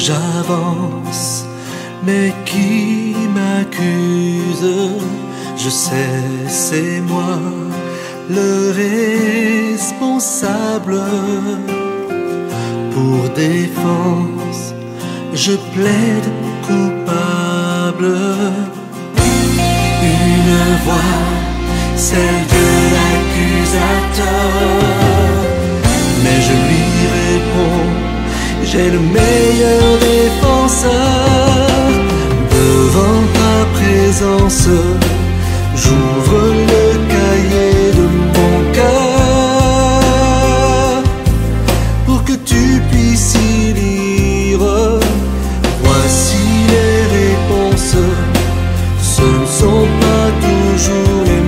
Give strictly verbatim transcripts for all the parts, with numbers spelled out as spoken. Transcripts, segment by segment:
j'avance, mais qui m'accuse? Je sais, c'est moi le responsable. Pour défense, je plaide coupable. Une voix, celle de l'accusateur, mais je lui réponds, j'ai le meilleur défenseur. Devant ta présence, j'ouvre le cahier de mon cœur pour que tu puisses y lire. Voici les réponses, ce ne sont pas toujours les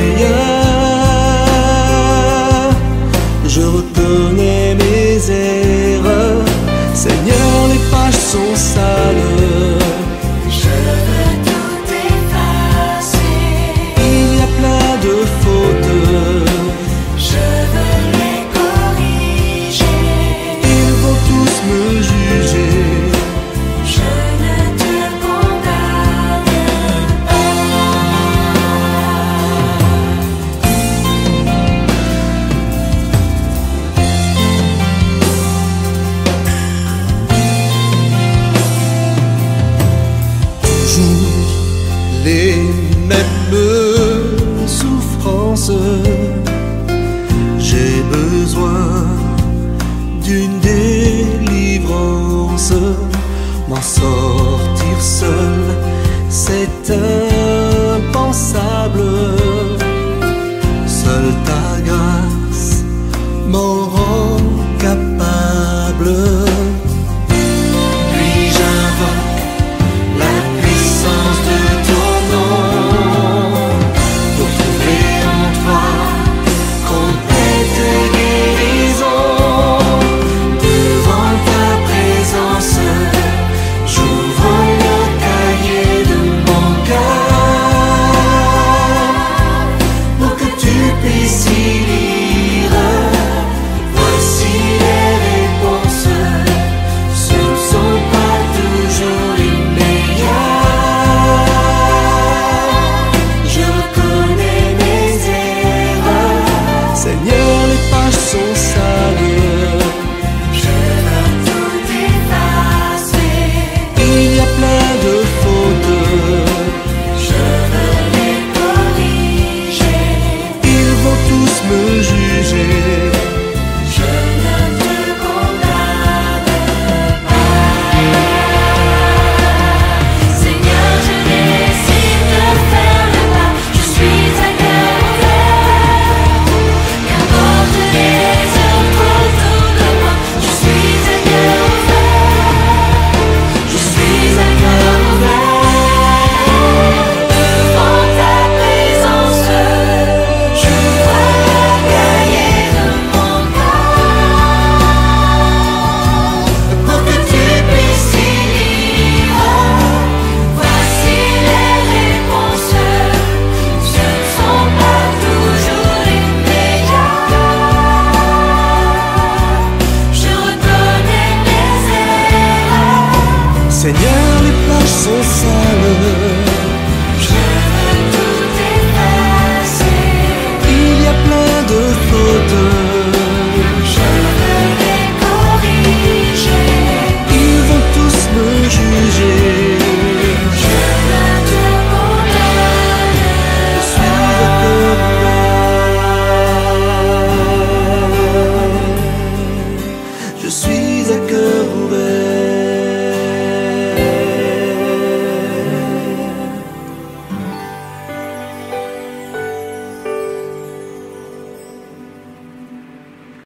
meilleures. Je reconnais mes erreurs, Seigneur, les pages sont sales. Je veux tout effacer. Il y a plein de fautes, Je veux les corriger. ils vont tous me juger. Je ne te condamne Toujours les mêmes souffrances. J'ai besoin d'une délivrance. M'en sortir seul, c'est impensable. Seule ta